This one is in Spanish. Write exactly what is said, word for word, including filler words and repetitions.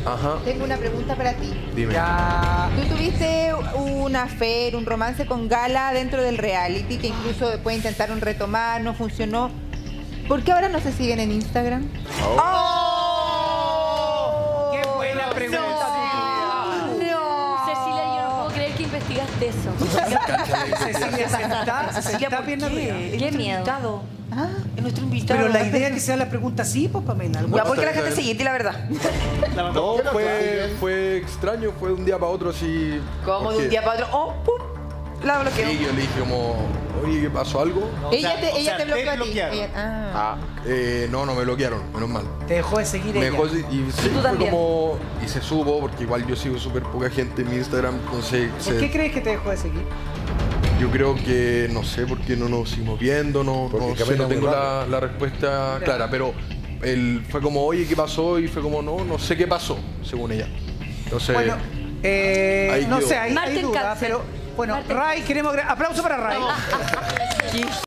Ajá. Tengo una pregunta para ti. Dime. Ya. Tú tuviste una affair, un romance con Gala dentro del reality, que incluso después intentaron retomar, no funcionó. ¿Por qué ahora no se siguen en Instagram? Oh. ¡Oh! ¡Qué buena pregunta! Cecilia, yo no puedo creer que investigaste eso. Cecilia se está, se Cecilia, está ¿por bien qué? arriba. Es Qué nuestro miedo. invitado. Ah, Es nuestro invitado. Pero la idea es que sea la pregunta sí, pues, Pamela. Ya, ¿por qué la Está gente bien. seguiste, la verdad? No, fue, fue extraño, fue de un día para otro así. Como de porque- un día para otro. ¡Oh, pum! La bloqueó. Sí, yo le dije como, oye, ¿qué pasó algo? ella sea, te, o ella sea, te te bloqueó a ti. bloquearon. Ella- ah. Ah, eh, no, no me bloquearon, menos mal. Te dejó de seguir Me ella. dejó, y sí, tú fue también. como, y se supo, porque igual yo sigo súper poca gente en mi Instagram, entonces ¿Por se- qué crees que te dejó de seguir? yo creo que, no sé, por qué no nos seguimos viendo, no, Porque no sé, camina no muy tengo la, rápido. la respuesta clara, pero él fue como, oye, ¿qué pasó? Y fue como, no, no sé qué pasó, según ella. Entonces, Bueno, eh, Ahí no quedó. sé, hay, Marte hay en duda, cáncer. pero bueno, Marte en Ray, queremos... gra- Aplauso para Ray.